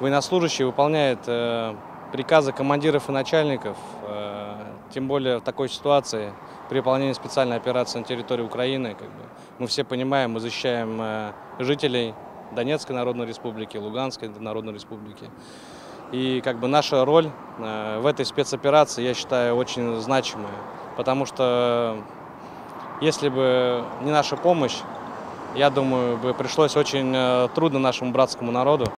военнослужащий выполняет приказы командиров и начальников, тем более в такой ситуации при выполнении специальной операции на территории Украины. Мы все понимаем, мы защищаем жителей Донецкой Народной Республики, Луганской Народной Республики. И наша роль в этой спецоперации, я считаю, очень значимая, потому что если бы не наша помощь, я думаю, бы пришлось очень трудно нашему братскому народу.